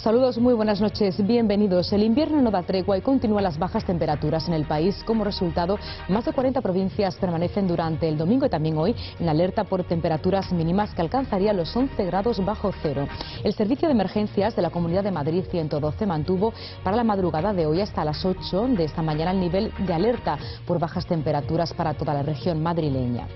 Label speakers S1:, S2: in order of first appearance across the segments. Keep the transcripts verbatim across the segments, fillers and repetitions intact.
S1: Saludos, muy buenas noches, bienvenidos. El invierno no da tregua y continúan las bajas temperaturas en el país. Como resultado, más de cuarenta provincias permanecen durante el domingo y también hoy en alerta por temperaturas mínimas que alcanzarían los once grados bajo cero. El Servicio de Emergencias de la Comunidad de Madrid ciento doce mantuvo para la madrugada de hoy hasta las ocho de esta mañana el nivel de alerta por bajas temperaturas para toda la región madrileña.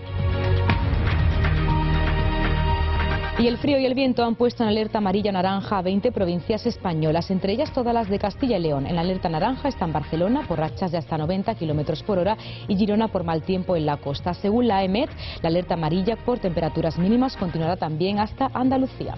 S1: Y el frío y el viento han puesto en alerta amarilla naranja a veinte provincias españolas, entre ellas todas las de Castilla y León. En alerta naranja están Barcelona por rachas de hasta noventa kilómetros por hora y Girona por mal tiempo en la costa. Según la EMET, la alerta amarilla por temperaturas mínimas continuará también hasta Andalucía.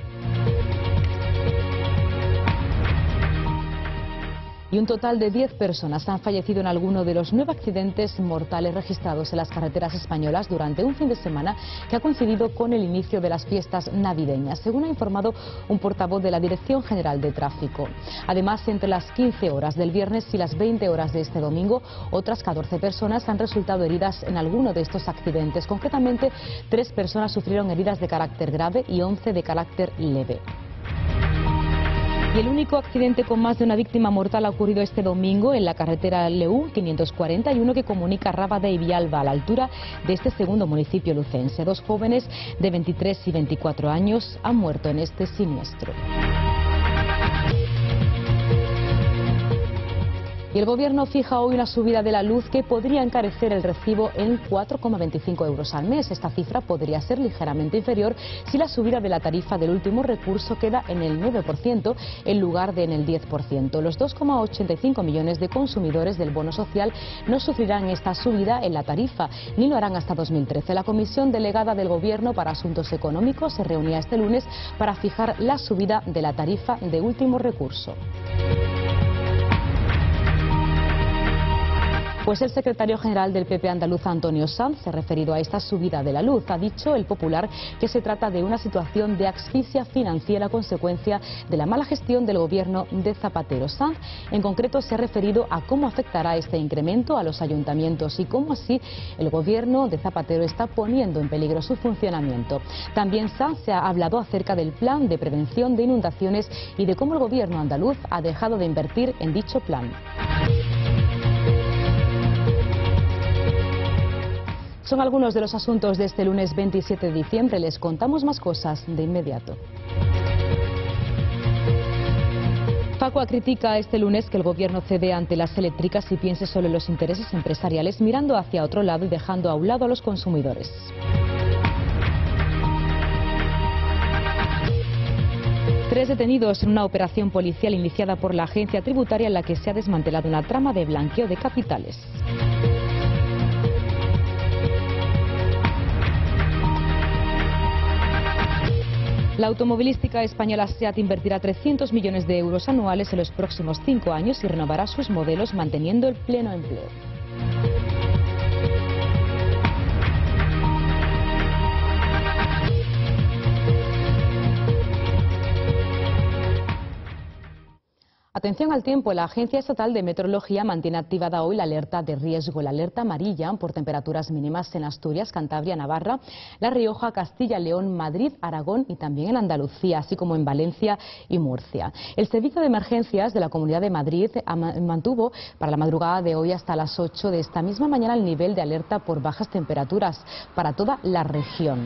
S1: Y un total de diez personas han fallecido en alguno de los nueve accidentes mortales registrados en las carreteras españolas durante un fin de semana que ha coincidido con el inicio de las fiestas navideñas, según ha informado un portavoz de la Dirección General de Tráfico. Además, entre las quince horas del viernes y las veinte horas de este domingo, otras catorce personas han resultado heridas en alguno de estos accidentes. Concretamente, tres personas sufrieron heridas de carácter grave y once de carácter leve. Y el único accidente con más de una víctima mortal ha ocurrido este domingo en la carretera L U quinientos cuarenta y uno que comunica Rábade y Villalba a la altura de este segundo municipio lucense. Dos jóvenes de veintitrés y veinticuatro años han muerto en este siniestro. Y el Gobierno fija hoy una subida de la luz que podría encarecer el recibo en cuatro coma veinticinco euros al mes. Esta cifra podría ser ligeramente inferior si la subida de la tarifa del último recurso queda en el nueve por ciento en lugar de en el diez por ciento. Los dos coma ochenta y cinco millones de consumidores del bono social no sufrirán esta subida en la tarifa, ni lo harán hasta dos mil trece. La Comisión Delegada del Gobierno para Asuntos Económicos se reunía este lunes para fijar la subida de la tarifa de último recurso. Pues el secretario general del P P andaluz, Antonio Sanz, se ha referido a esta subida de la luz. Ha dicho el Popular que se trata de una situación de asfixia financiera a consecuencia de la mala gestión del gobierno de Zapatero. Sanz, en concreto, se ha referido a cómo afectará este incremento a los ayuntamientos y cómo así el gobierno de Zapatero está poniendo en peligro su funcionamiento. También Sanz se ha hablado acerca del plan de prevención de inundaciones y de cómo el gobierno andaluz ha dejado de invertir en dicho plan. Son algunos de los asuntos de este lunes veintisiete de diciembre. Les contamos más cosas de inmediato. Facua critica este lunes que el gobierno cede ante las eléctricas y piense solo en los intereses empresariales, mirando hacia otro lado y dejando a un lado a los consumidores. Tres detenidos en una operación policial iniciada por la agencia tributaria en la que se ha desmantelado una trama de blanqueo de capitales. La automovilística española SEAT invertirá trescientos millones de euros anuales en los próximos cinco años y renovará sus modelos manteniendo el pleno empleo. Atención al tiempo, la Agencia Estatal de Meteorología mantiene activada hoy la alerta de riesgo, la alerta amarilla por temperaturas mínimas en Asturias, Cantabria, Navarra, La Rioja, Castilla, León, Madrid, Aragón y también en Andalucía, así como en Valencia y Murcia. El Servicio de Emergencias de la Comunidad de Madrid mantuvo para la madrugada de hoy hasta las ocho de esta misma mañana el nivel de alerta por bajas temperaturas para toda la región.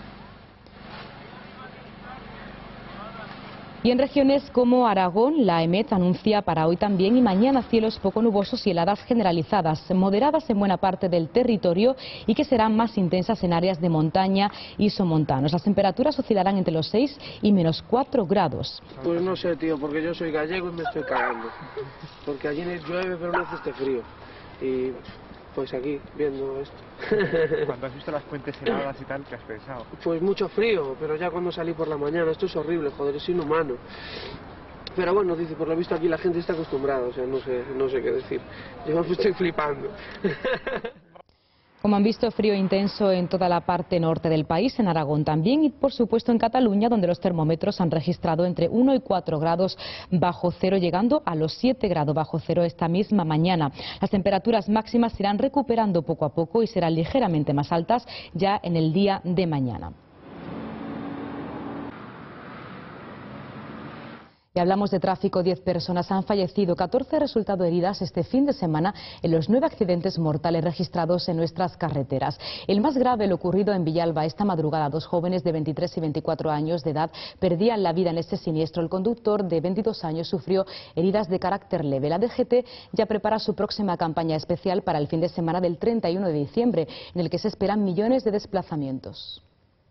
S1: Y en regiones como Aragón, la EMET anuncia para hoy también y mañana cielos poco nubosos y heladas generalizadas, moderadas en buena parte del territorio y que serán más intensas en áreas de montaña y somontanos. Las temperaturas oscilarán entre los seis y menos cuatro grados.
S2: Pues no sé, tío, porque yo soy gallego y me estoy cagando. Porque allí llueve pero no hace este frío. Y pues aquí, viendo esto.
S3: Cuando has visto las fuentes heladas y tal, ¿qué has pensado?
S2: Pues mucho frío, pero ya cuando salí por la mañana, esto es horrible, joder, es inhumano. Pero bueno, dice, por lo visto aquí la gente está acostumbrada, o sea, no sé, no sé qué decir. Yo me estoy flipando.
S1: Como han visto, frío intenso en toda la parte norte del país, en Aragón también y por supuesto en Cataluña, donde los termómetros han registrado entre uno y cuatro grados bajo cero, llegando a los siete grados bajo cero esta misma mañana. Las temperaturas máximas se irán recuperando poco a poco y serán ligeramente más altas ya en el día de mañana. Y hablamos de tráfico. Diez personas han fallecido, catorce resultado heridas este fin de semana en los nueve accidentes mortales registrados en nuestras carreteras. El más grave, lo ocurrido en Villalba esta madrugada. Dos jóvenes de veintitrés y veinticuatro años de edad perdían la vida en este siniestro. El conductor de veintidós años sufrió heridas de carácter leve. La D G T ya prepara su próxima campaña especial para el fin de semana del treinta y uno de diciembre, en el que se esperan millones de desplazamientos.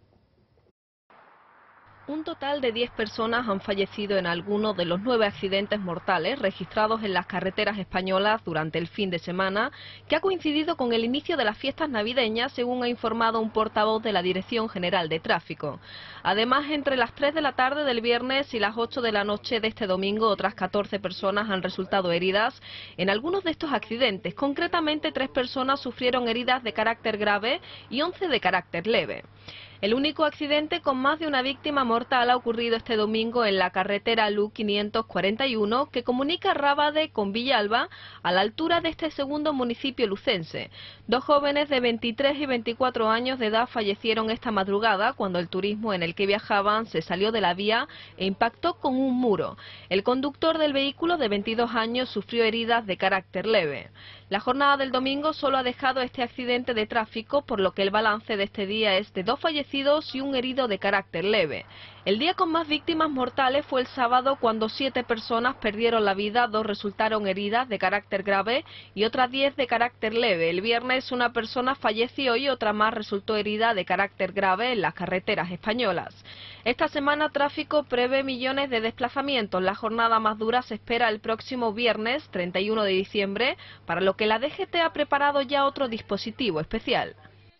S4: Un total de diez personas han fallecido en alguno de los nueve accidentes mortales registrados en las carreteras españolas durante el fin de semana, que ha coincidido con el inicio de las fiestas navideñas, según ha informado un portavoz de la Dirección General de Tráfico. Además, entre las tres de la tarde del viernes y las ocho de la noche de este domingo, otras catorce personas han resultado heridas en algunos de estos accidentes. Concretamente, tres personas sufrieron heridas de carácter grave y once de carácter leve. El único accidente con más de una víctima mortal ha ocurrido este domingo en la carretera L U quinientos cuarenta y uno, que comunica Rábade con Villalba, a la altura de este segundo municipio lucense. Dos jóvenes de veintitrés y veinticuatro años de edad fallecieron esta madrugada cuando el turismo en el que viajaban se salió de la vía e impactó con un muro. El conductor del vehículo, de veintidós años, sufrió heridas de carácter leve. La jornada del domingo solo ha dejado este accidente de tráfico, por lo que el balance de este día es de dos fallecidos y un herido de carácter leve. El día con más víctimas mortales fue el sábado, cuando siete personas perdieron la vida, dos resultaron heridas de carácter grave y otras diez de carácter leve. El viernes una persona falleció y otra más resultó herida de carácter grave en las carreteras españolas. Esta semana tráfico prevé millones de desplazamientos. La jornada más dura se espera el próximo viernes treinta y uno de diciembre, para lo que la D G T ha preparado ya otro dispositivo especial.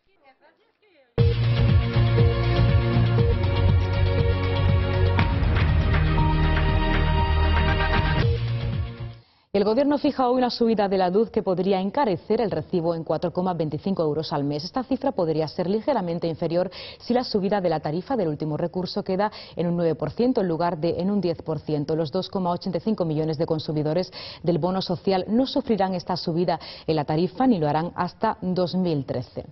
S1: El Gobierno fija hoy una subida de la luz que podría encarecer el recibo en cuatro coma veinticinco euros al mes. Esta cifra podría ser ligeramente inferior si la subida de la tarifa del último recurso queda en un nueve por ciento en lugar de en un diez por ciento. Los dos coma ochenta y cinco millones de consumidores del bono social no sufrirán esta subida en la tarifa, ni lo harán hasta dos mil trece.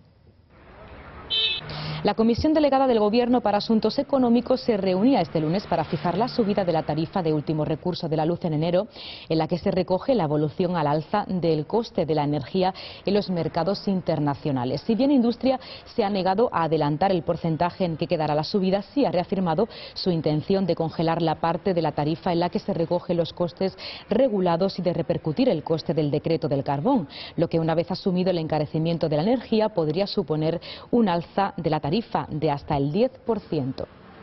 S1: La Comisión Delegada del Gobierno para Asuntos Económicos se reunía este lunes para fijar la subida de la tarifa de último recurso de la luz en enero, en la que se recoge la evolución al alza del coste de la energía en los mercados internacionales. Si bien Industria se ha negado a adelantar el porcentaje en que quedará la subida, sí ha reafirmado su intención de congelar la parte de la tarifa en la que se recogen los costes regulados y de repercutir el coste del decreto del carbón, lo que, una vez asumido el encarecimiento de la energía, podría suponer un alza de la tarifa tarifa de hasta el diez por ciento.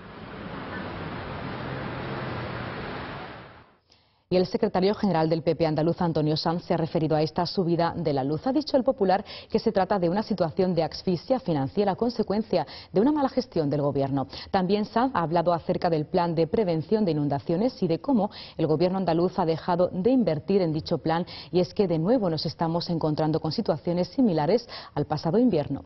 S1: Y el secretario general del P P andaluz, Antonio Sanz, se ha referido a esta subida de la luz. Ha dicho el popular que se trata de una situación de asfixia financiera a consecuencia de una mala gestión del Gobierno. También Sanz ha hablado acerca del plan de prevención de inundaciones y de cómo el Gobierno andaluz ha dejado de invertir en dicho plan, y es que de nuevo nos estamos encontrando con situaciones similares al pasado invierno.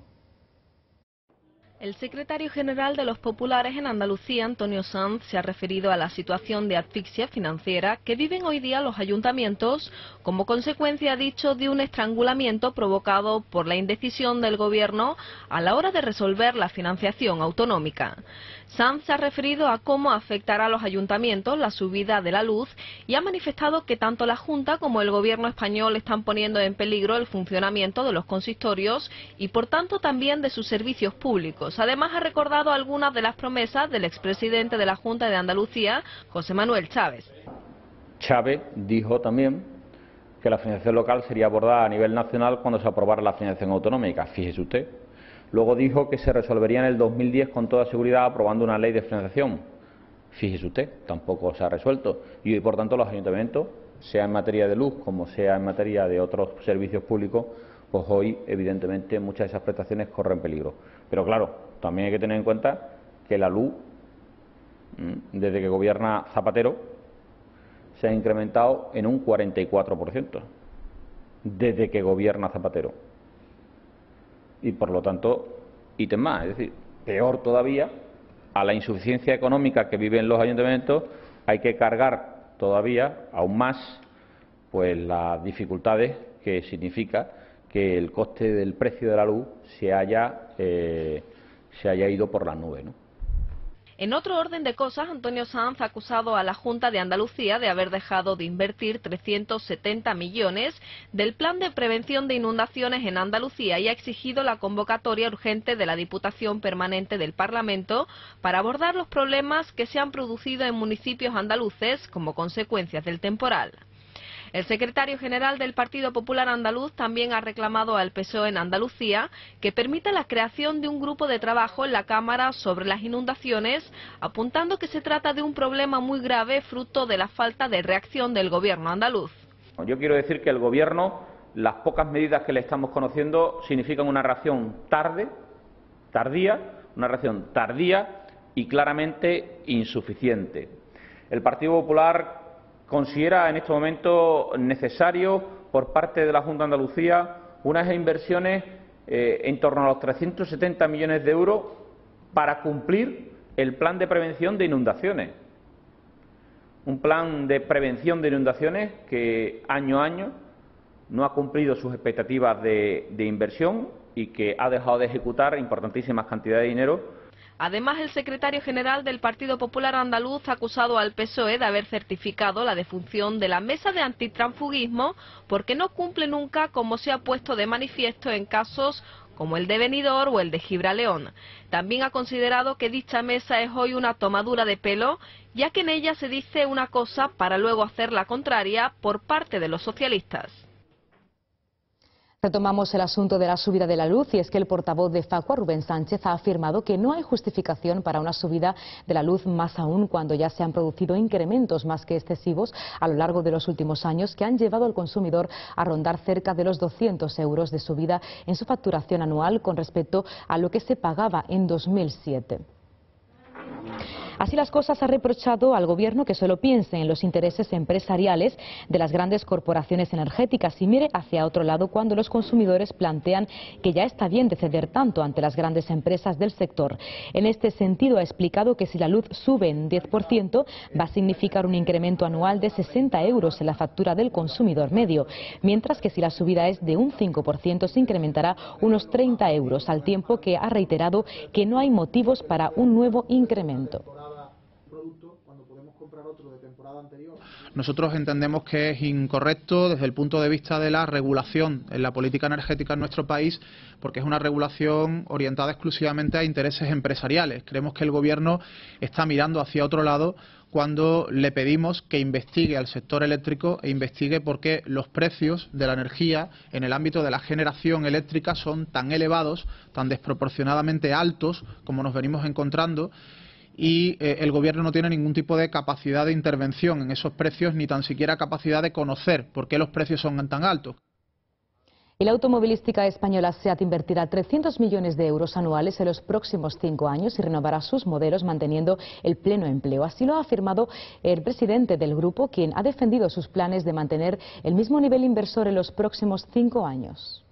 S4: El secretario general de los populares en Andalucía, Antonio Sanz, se ha referido a la situación de asfixia financiera que viven hoy día los ayuntamientos como consecuencia, ha dicho, de un estrangulamiento provocado por la indecisión del Gobierno a la hora de resolver la financiación autonómica. Sanz se ha referido a cómo afectará a los ayuntamientos la subida de la luz y ha manifestado que tanto la Junta como el Gobierno español están poniendo en peligro el funcionamiento de los consistorios y, por tanto, también de sus servicios públicos. Además, ha recordado algunas de las promesas del expresidente de la Junta de Andalucía, José Manuel Chávez.
S5: Chávez dijo también que la financiación local sería abordada a nivel nacional cuando se aprobara la financiación autonómica. Fíjese usted. Luego dijo que se resolvería en el dos mil diez con toda seguridad aprobando una ley de financiación. Fíjese usted, tampoco se ha resuelto. Y hoy, por tanto, los ayuntamientos, sea en materia de luz como sea en materia de otros servicios públicos, pues hoy, evidentemente, muchas de esas prestaciones corren peligro. Pero claro, también hay que tener en cuenta que la luz, desde que gobierna Zapatero, se ha incrementado en un cuarenta y cuatro por ciento. Desde que gobierna Zapatero. Y por lo tanto, ítem más, es decir, peor todavía, a la insuficiencia económica que viven los ayuntamientos hay que cargar todavía aún más pues las dificultades que significa que el coste del precio de la luz se haya, eh, se haya ido por las nubes, ¿no?
S4: En otro orden de cosas, Antonio Sanz ha acusado a la Junta de Andalucía de haber dejado de invertir trescientos setenta millones del Plan de Prevención de Inundaciones en Andalucía y ha exigido la convocatoria urgente de la Diputación Permanente del Parlamento para abordar los problemas que se han producido en municipios andaluces como consecuencias del temporal. El secretario general del Partido Popular Andaluz también ha reclamado al P S O E en Andalucía que permita la creación de un grupo de trabajo en la Cámara sobre las inundaciones, apuntando que se trata de un problema muy grave fruto de la falta de reacción del gobierno andaluz.
S5: Yo quiero decir que el gobierno, las pocas medidas que le estamos conociendo significan una reacción tarde, tardía, una reacción tardía y claramente insuficiente. El Partido Popular considera en este momento necesario por parte de la Junta de Andalucía unas inversiones eh, en torno a los trescientos setenta millones de euros para cumplir el plan de prevención de inundaciones. Un plan de prevención de inundaciones que año a año no ha cumplido sus expectativas de, de inversión y que ha dejado de ejecutar importantísimas cantidades de dinero.
S4: Además, el secretario general del Partido Popular Andaluz ha acusado al P S O E de haber certificado la defunción de la mesa de antitransfugismo porque no cumple nunca, como se ha puesto de manifiesto en casos como el de Benidorm o el de Gibraleón. También ha considerado que dicha mesa es hoy una tomadura de pelo, ya que en ella se dice una cosa para luego hacer la contraria por parte de los socialistas.
S1: Retomamos el asunto de la subida de la luz y es que el portavoz de Facua, Rubén Sánchez, ha afirmado que no hay justificación para una subida de la luz, más aún cuando ya se han producido incrementos más que excesivos a lo largo de los últimos años que han llevado al consumidor a rondar cerca de los doscientos euros de subida en su facturación anual con respecto a lo que se pagaba en dos mil siete. Así las cosas, ha reprochado al Gobierno que solo piense en los intereses empresariales de las grandes corporaciones energéticas y mire hacia otro lado cuando los consumidores plantean que ya está bien de ceder tanto ante las grandes empresas del sector. En este sentido, ha explicado que si la luz sube en diez por ciento va a significar un incremento anual de sesenta euros en la factura del consumidor medio, mientras que si la subida es de un cinco por ciento se incrementará unos treinta euros, al tiempo que ha reiterado que no hay motivos para un nuevo incremento.
S6: Nosotros entendemos que es incorrecto desde el punto de vista de la regulación en la política energética en nuestro país, porque es una regulación orientada exclusivamente a intereses empresariales. Creemos que el Gobierno está mirando hacia otro lado cuando le pedimos que investigue al sector eléctrico e investigue por qué los precios de la energía en el ámbito de la generación eléctrica son tan elevados, tan desproporcionadamente altos como nos venimos encontrando. Y eh, el Gobierno no tiene ningún tipo de capacidad de intervención en esos precios, ni tan siquiera capacidad de conocer por qué los precios son tan altos.
S1: Y la automovilística española SEAT invertirá trescientos millones de euros anuales en los próximos cinco años y renovará sus modelos manteniendo el pleno empleo. Así lo ha afirmado el presidente del grupo, quien ha defendido sus planes de mantener el mismo nivel inversor en los próximos cinco años.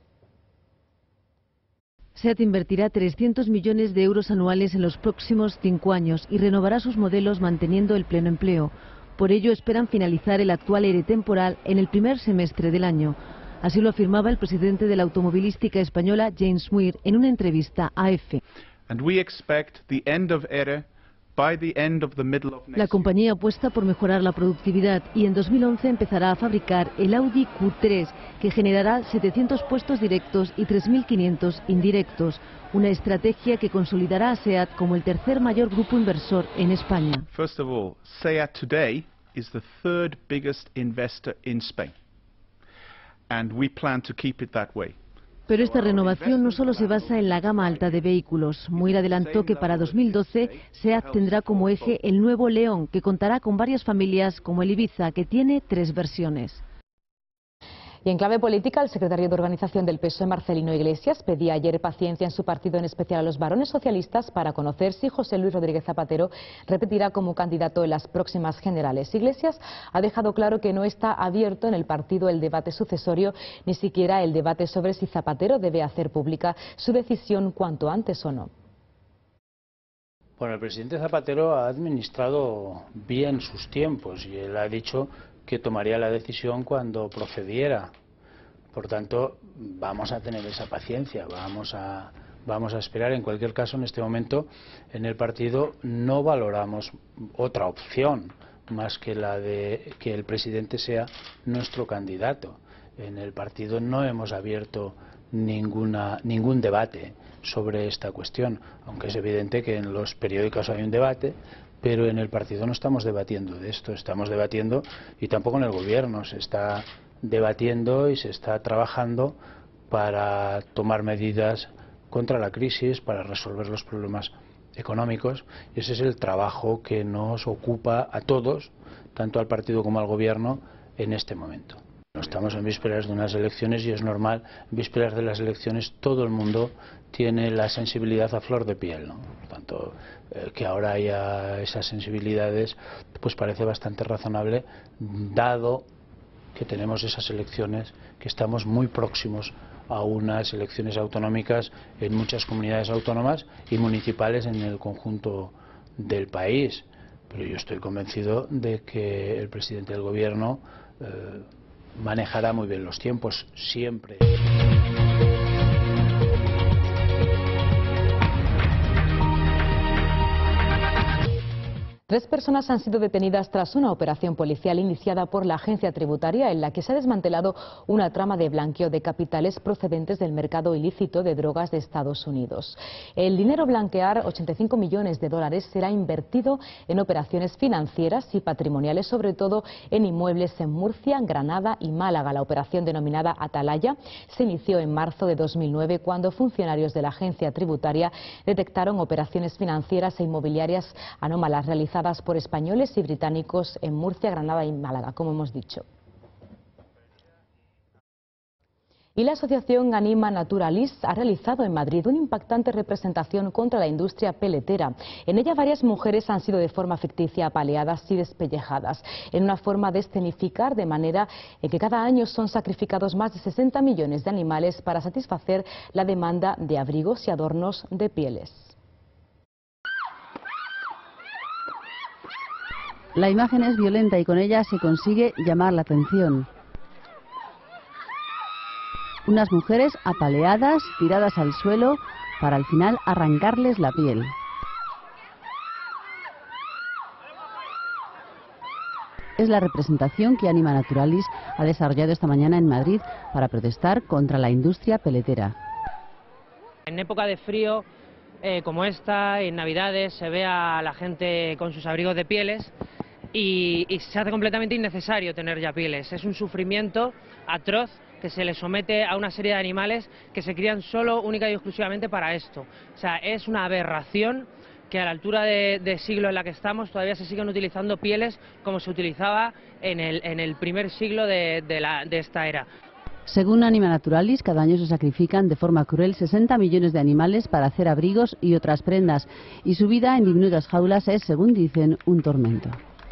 S7: SEAT invertirá trescientos millones de euros anuales en los próximos cinco años y renovará sus modelos manteniendo el pleno empleo. Por ello esperan finalizar el actual ERE temporal en el primer semestre del año. Así lo afirmaba el presidente de la automovilística española, James Muir, en una entrevista a EFE.
S8: And we expect the end of ERE by the end of the middle of next
S7: La compañía apuesta por mejorar la productividad y en dos mil once empezará a fabricar el Audi Q tres, que generará setecientos puestos directos y tres mil quinientos indirectos, una estrategia que consolidará a SEAT como el tercer mayor grupo inversor en España.
S8: First of all, SEAT today is the third biggest investor in Spain, and we plan to keep it that way.
S7: Pero esta renovación no solo se basa en la gama alta de vehículos. Muir adelantó que para dos mil doce SEAT tendrá como eje el nuevo León, que contará con varias familias como el Ibiza, que tiene tres versiones.
S1: Y en clave política, el secretario de Organización del P S O E, Marcelino Iglesias, pedía ayer paciencia en su partido, en especial a los varones socialistas, para conocer si José Luis Rodríguez Zapatero repetirá como candidato en las próximas generales. Iglesias ha dejado claro que no está abierto en el partido el debate sucesorio, ni siquiera el debate sobre si Zapatero debe hacer pública su decisión cuanto antes o no.
S9: Bueno, el presidente Zapatero ha administrado bien sus tiempos y él ha dicho que tomaría la decisión cuando procediera. Por tanto, vamos a tener esa paciencia, vamos a Vamos a esperar. En cualquier caso, en este momento, en el partido no valoramos otra opción más que la de que el presidente sea nuestro candidato. En el partido no hemos abierto ninguna, ningún debate sobre esta cuestión, aunque es evidente que en los periódicos hay un debate, pero en el partido no estamos debatiendo de esto, estamos debatiendo, y tampoco en el gobierno se está debatiendo y se está trabajando para tomar medidas contra la crisis, para resolver los problemas económicos, y ese es el trabajo que nos ocupa a todos, tanto al partido como al gobierno, en este momento. Estamos en vísperas de unas elecciones y es normal, en vísperas de las elecciones todo el mundo tiene la sensibilidad a flor de piel, ¿no? Por tanto, eh, que ahora haya esas sensibilidades, pues parece bastante razonable, dado que tenemos esas elecciones, que estamos muy próximos a unas elecciones autonómicas en muchas comunidades autónomas y municipales en el conjunto del país. Pero yo estoy convencido de que el presidente del gobierno eh, manejará muy bien los tiempos, siempre.
S1: Tres personas han sido detenidas tras una operación policial iniciada por la agencia tributaria en la que se ha desmantelado una trama de blanqueo de capitales procedentes del mercado ilícito de drogas de Estados Unidos. El dinero blanquear, ochenta y cinco millones de dólares, será invertido en operaciones financieras y patrimoniales, sobre todo en inmuebles en Murcia, Granada y Málaga. La operación, denominada Atalaya, se inició en marzo de dos mil nueve cuando funcionarios de la agencia tributaria detectaron operaciones financieras e inmobiliarias anómalas realizadas por españoles y británicos en Murcia, Granada y Málaga, como hemos dicho. Y la asociación Anima Naturalis ha realizado en Madrid una impactante representación contra la industria peletera. En ella varias mujeres han sido de forma ficticia apaleadas y despellejadas, en una forma de escenificar de manera en que cada año son sacrificados más de sesenta millones de animales para satisfacer la demanda de abrigos y adornos de pieles.
S10: La imagen es violenta y con ella se consigue llamar la atención. Unas mujeres apaleadas, tiradas al suelo, para al final arrancarles la piel. Es la representación que Anima Naturalis ha desarrollado esta mañana en Madrid para protestar contra la industria peletera.
S11: En época de frío, eh, como esta, en Navidades, se ve a la gente con sus abrigos de pieles. Y, y se hace completamente innecesario tener ya pieles. Es un sufrimiento atroz que se le somete a una serie de animales que se crían solo, única y exclusivamente para esto. O sea, es una aberración que a la altura de, de siglo en la que estamos todavía se siguen utilizando pieles como se utilizaba en el, en el primer siglo de, de, la, de esta era.
S10: Según Anima Naturalis, cada año se sacrifican de forma cruel sesenta millones de animales para hacer abrigos y otras prendas, y su vida en diminutas jaulas es, según dicen, un tormento.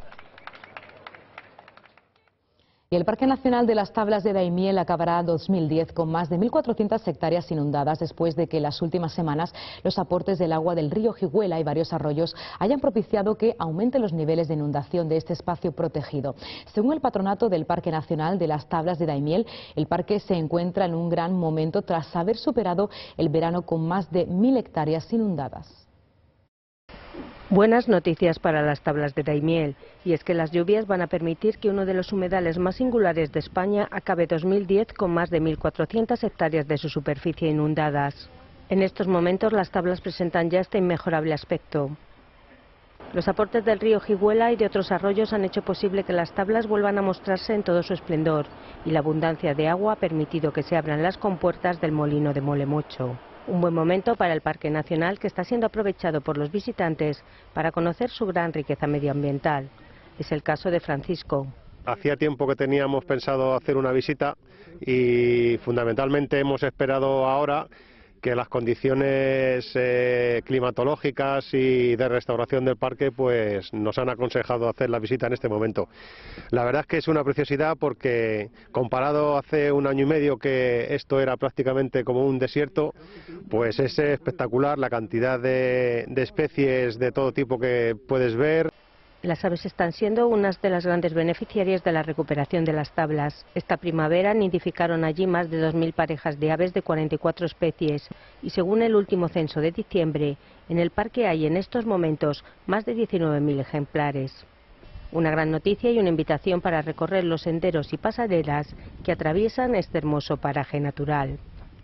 S1: Y el Parque Nacional de las Tablas de Daimiel acabará dos mil diez con más de mil cuatrocientas hectáreas inundadas después de que en las últimas semanas los aportes del agua del río Jiguela y varios arroyos hayan propiciado que aumenten los niveles de inundación de este espacio protegido. Según el patronato del Parque Nacional de las Tablas de Daimiel, el parque se encuentra en un gran momento tras haber superado el verano con más de mil hectáreas inundadas.
S12: Buenas noticias para las Tablas de Daimiel, y es que las lluvias van a permitir que uno de los humedales más singulares de España acabe dos mil diez con más de mil cuatrocientas hectáreas de su superficie inundadas. En estos momentos las tablas presentan ya este inmejorable aspecto. Los aportes del río Jiguela y de otros arroyos han hecho posible que las tablas vuelvan a mostrarse en todo su esplendor, y la abundancia de agua ha permitido que se abran las compuertas del molino de Molemocho. Un buen momento para el Parque Nacional, que está siendo aprovechado por los visitantes para conocer su gran riqueza medioambiental. Es el caso de Francisco.
S13: Hacía tiempo que teníamos pensado hacer una visita y fundamentalmente hemos esperado ahora que las condiciones eh, climatológicas y de restauración del parque pues nos han aconsejado hacer la visita en este momento. La verdad es que es una preciosidad porque comparado hace un año y medio que esto era prácticamente como un desierto, pues es espectacular la cantidad de, de especies de todo tipo que puedes ver.
S12: Las aves están siendo unas de las grandes beneficiarias de la recuperación de las tablas. Esta primavera nidificaron allí más de dos mil parejas de aves de cuarenta y cuatro especies y según el último censo de diciembre, en el parque hay en estos momentos más de diecinueve mil ejemplares. Una gran noticia y una invitación para recorrer los senderos y pasarelas que atraviesan este hermoso paraje natural.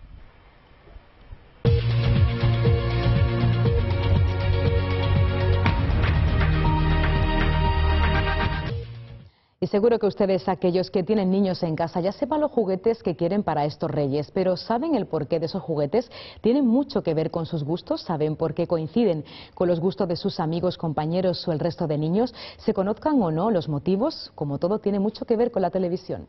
S1: Y seguro que ustedes, aquellos que tienen niños en casa, ya sepan los juguetes que quieren para estos reyes, pero ¿saben el porqué de esos juguetes? ¿Tienen mucho que ver con sus gustos? ¿Saben por qué coinciden con los gustos de sus amigos, compañeros o el resto de niños? ¿Se conozcan o no los motivos? Como todo, tiene mucho que ver con la televisión.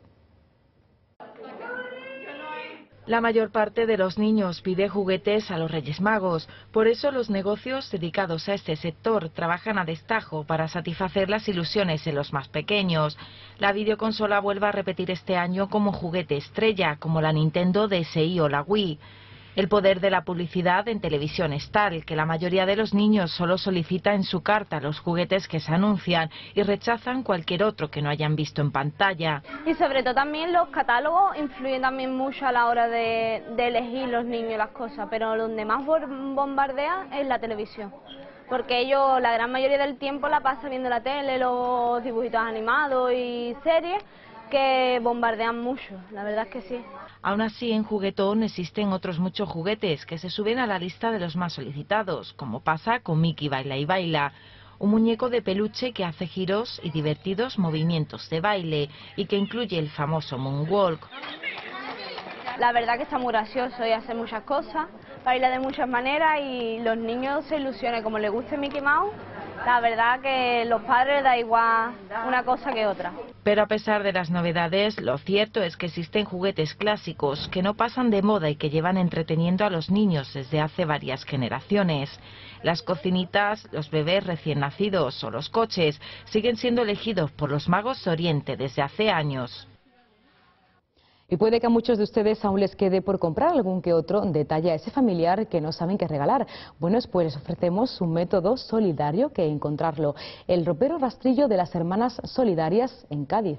S14: La mayor parte de los niños pide juguetes a los Reyes Magos, por eso los negocios dedicados a este sector trabajan a destajo para satisfacer las ilusiones en los más pequeños. La videoconsola vuelve a repetir este año como juguete estrella, como la Nintendo D S i o la Wii. El poder de la publicidad en televisión es tal que la mayoría de los niños solo solicita en su carta los juguetes que se anuncian y rechazan cualquier otro que no hayan visto en pantalla.
S15: Y sobre todo también los catálogos influyen también mucho a la hora de, de elegir los niños las cosas, pero donde más bombardean es la televisión. Porque ellos la gran mayoría del tiempo la pasan viendo la tele, los dibujitos animados y series que bombardean mucho, la verdad es que sí.
S14: Aún así, en Juguetón existen otros muchos juguetes que se suben a la lista de los más solicitados, como pasa con Mickey Baila y Baila, un muñeco de peluche que hace giros y divertidos movimientos de baile y que incluye el famoso Moonwalk.
S15: La verdad que está muy gracioso y hace muchas cosas, baila de muchas maneras y los niños se ilusionan, como les guste Mickey Mouse. La verdad que los padres da igual una cosa que otra.
S14: Pero a pesar de las novedades, lo cierto es que existen juguetes clásicos que no pasan de moda y que llevan entreteniendo a los niños desde hace varias generaciones. Las cocinitas, los bebés recién nacidos o los coches siguen siendo elegidos por los magos de Oriente desde hace años.
S1: Y puede que a muchos de ustedes aún les quede por comprar algún que otro detalle a ese familiar que no saben qué regalar. Bueno, pues les ofrecemos un método solidario que encontrarlo. El ropero rastrillo de las Hermanas Solidarias en Cádiz.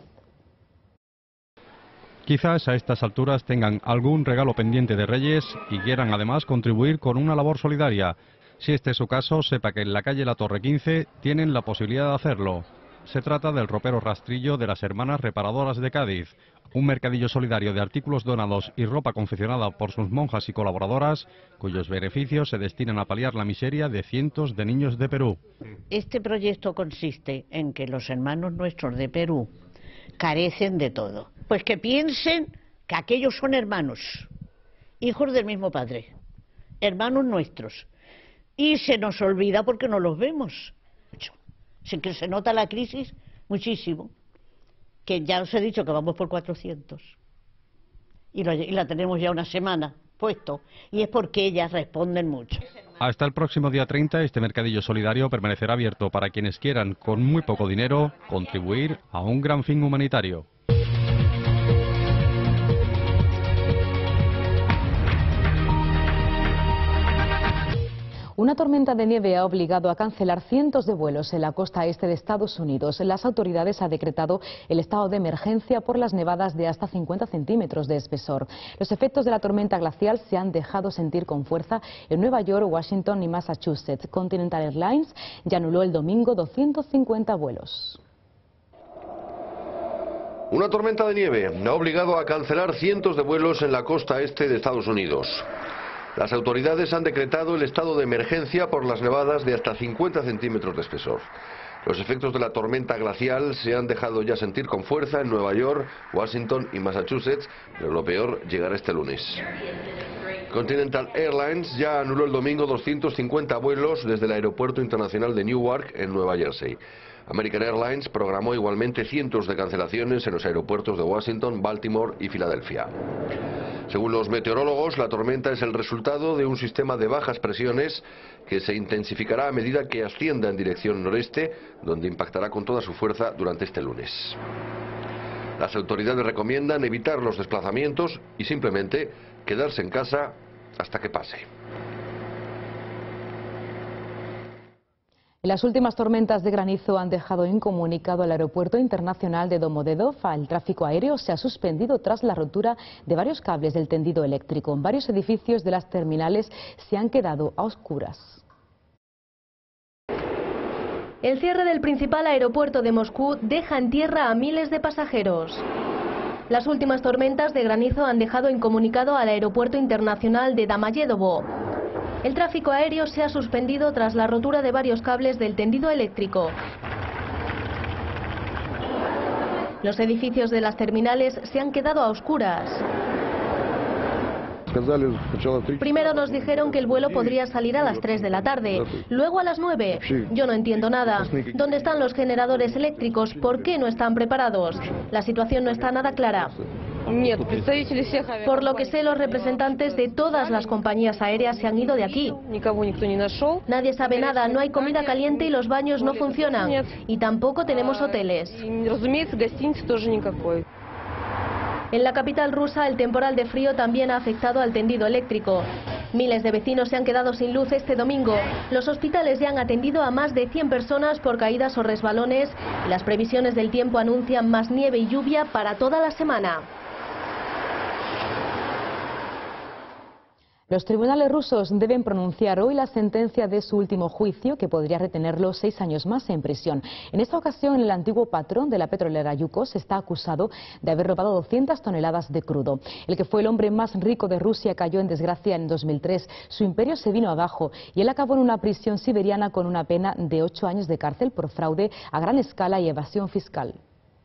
S16: Quizás a estas alturas tengan algún regalo pendiente de Reyes y quieran además contribuir con una labor solidaria. Si este es su caso, sepa que en la calle La Torre quince tienen la posibilidad de hacerlo. Se trata del ropero rastrillo de las Hermanas Reparadoras de Cádiz, un mercadillo solidario de artículos donados y ropa confeccionada por sus monjas y colaboradoras, cuyos beneficios se destinan a paliar la miseria de cientos de niños de Perú.
S17: Este proyecto consiste en que los hermanos nuestros de Perú carecen de todo. Pues que piensen que aquellos son hermanos, hijos del mismo padre, hermanos nuestros. Y se nos olvida porque no los vemos. Sin que se nota la crisis muchísimo, que ya os he dicho que vamos por cuatrocientos y, lo, y la tenemos ya una semana puesto y es porque ellas responden mucho.
S16: Hasta el próximo día treinta este mercadillo solidario permanecerá abierto para quienes quieran con muy poco dinero contribuir a un gran fin humanitario.
S1: Una tormenta de nieve ha obligado a cancelar cientos de vuelos en la costa este de Estados Unidos. Las autoridades han decretado el estado de emergencia por las nevadas de hasta cincuenta centímetros de espesor. Los efectos de la tormenta glacial se han dejado sentir con fuerza en Nueva York, Washington y Massachusetts. Continental Airlines ya anuló el domingo doscientos cincuenta vuelos.
S18: Una tormenta de nieve ha obligado a cancelar cientos de vuelos en la costa este de Estados Unidos. Las autoridades han decretado el estado de emergencia por las nevadas de hasta cincuenta centímetros de espesor. Los efectos de la tormenta glacial se han dejado ya sentir con fuerza en Nueva York, Washington y Massachusetts, pero lo peor llegará este lunes. Continental Airlines ya anuló el domingo doscientos cincuenta vuelos desde el aeropuerto internacional de Newark en Nueva Jersey. American Airlines programó igualmente cientos de cancelaciones en los aeropuertos de Washington, Baltimore y Filadelfia. Según los meteorólogos, la tormenta es el resultado de un sistema de bajas presiones que se intensificará a medida que ascienda en dirección noreste, donde impactará con toda su fuerza durante este lunes. Las autoridades recomiendan evitar los desplazamientos y simplemente quedarse en casa hasta que pase.
S1: Las últimas tormentas de granizo han dejado incomunicado al aeropuerto internacional de Domodédov. El tráfico aéreo se ha suspendido tras la rotura de varios cables del tendido eléctrico. Varios edificios de las terminales se han quedado a oscuras.
S19: El cierre del principal aeropuerto de Moscú deja en tierra a miles de pasajeros. Las últimas tormentas de granizo han dejado incomunicado al aeropuerto internacional de Domodedovo. El tráfico aéreo se ha suspendido tras la rotura de varios cables del tendido eléctrico. Los edificios de las terminales se han quedado a oscuras. Primero nos dijeron que el vuelo podría salir a las tres de la tarde, luego a las nueve. Yo no entiendo nada. ¿Dónde están los generadores eléctricos? ¿Por qué no están preparados? La situación no está nada clara. Por lo que sé, los representantes de todas las compañías aéreas se han ido de aquí. Nadie sabe nada, no hay comida caliente y los baños no funcionan. Y tampoco tenemos hoteles. En la capital rusa, el temporal de frío también ha afectado al tendido eléctrico. Miles de vecinos se han quedado sin luz este domingo. Los hospitales ya han atendido a más de cien personas por caídas o resbalones. Y las previsiones del tiempo anuncian más nieve y lluvia para toda la semana.
S1: Los tribunales rusos deben pronunciar hoy la sentencia de su último juicio, que podría retenerlo seis años más en prisión. En esta ocasión, el antiguo patrón de la petrolera Yukos está acusado de haber robado doscientas toneladas de crudo. El que fue el hombre más rico de Rusia cayó en desgracia en dos mil tres. Su imperio se vino abajo y él acabó en una prisión siberiana con una pena de ocho años de cárcel por fraude a gran escala y evasión fiscal.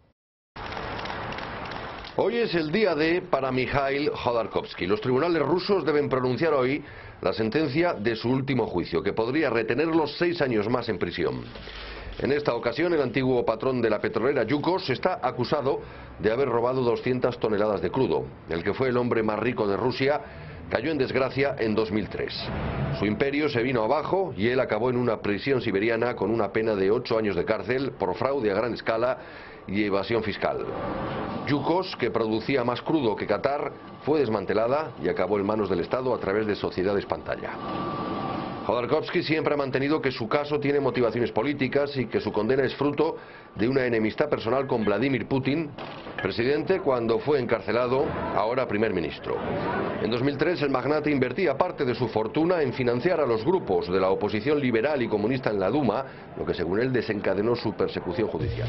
S18: Hoy es el día D para Mikhail Khodorkovsky. Los tribunales rusos deben pronunciar hoy la sentencia de su último juicio, que podría retenerlo seis años más en prisión. En esta ocasión, el antiguo patrón de la petrolera Yukos está acusado de haber robado doscientas toneladas de crudo. El que fue el hombre más rico de Rusia cayó en desgracia en dos mil tres. Su imperio se vino abajo y él acabó en una prisión siberiana con una pena de ocho años de cárcel por fraude a gran escala y evasión fiscal. Yukos, que producía más crudo que Qatar, fue desmantelada y acabó en manos del Estado a través de sociedades pantalla. Khodorkovsky siempre ha mantenido que su caso tiene motivaciones políticas y que su condena es fruto de una enemistad personal con Vladimir Putin, presidente cuando fue encarcelado, ahora primer ministro. En dos mil tres el magnate invertía parte de su fortuna en financiar a los grupos de la oposición liberal y comunista en la Duma, lo que según él desencadenó su persecución judicial.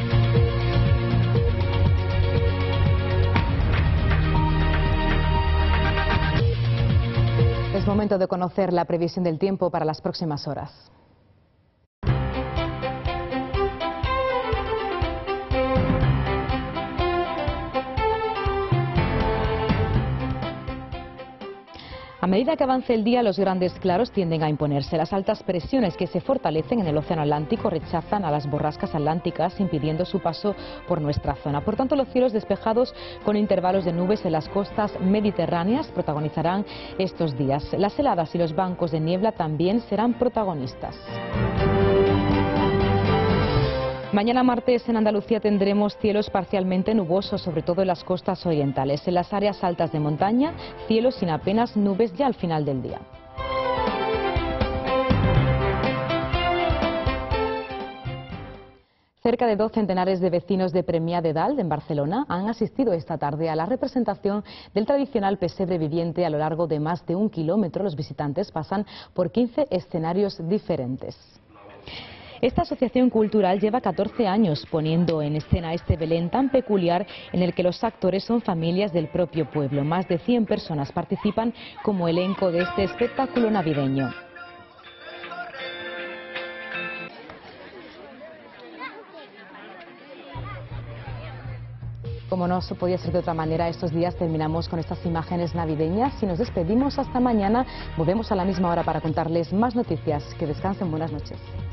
S1: Es momento de conocer la previsión del tiempo para las próximas horas. A medida que avance el día, los grandes claros tienden a imponerse. Las altas presiones que se fortalecen en el Océano Atlántico rechazan a las borrascas atlánticas, impidiendo su paso por nuestra zona. Por tanto, los cielos despejados con intervalos de nubes en las costas mediterráneas protagonizarán estos días. Las heladas y los bancos de niebla también serán protagonistas. Mañana martes en Andalucía tendremos cielos parcialmente nubosos, sobre todo en las costas orientales. En las áreas altas de montaña, cielos sin apenas nubes ya al final del día. Cerca de dos centenares de vecinos de Premià de Dalt, en Barcelona, han asistido esta tarde a la representación del tradicional pesebre viviente. A lo largo de más de un kilómetro, los visitantes pasan por quince escenarios diferentes. Esta asociación cultural lleva catorce años poniendo en escena este Belén tan peculiar, en el que los actores son familias del propio pueblo. Más de cien personas participan como elenco de este espectáculo navideño. Como no se podía ser de otra manera, estos días terminamos con estas imágenes navideñas y nos despedimos hasta mañana. Volvemos a la misma hora para contarles más noticias. Que descansen, buenas noches.